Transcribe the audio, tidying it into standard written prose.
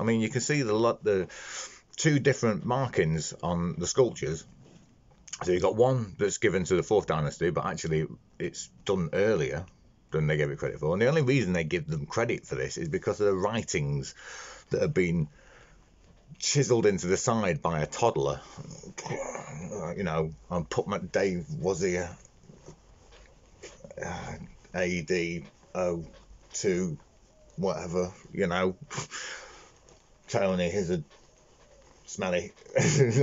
I mean, you can see the two different markings on the sculptures. So you've got one that's given to the 4th dynasty, but actually it's done earlier than they gave it credit for. And the only reason they give them credit for this is because of the writings that have been chiseled into the side by a toddler. You know, and put my Dave was here, AD 02 whatever, you know. Tony, here's a smelly.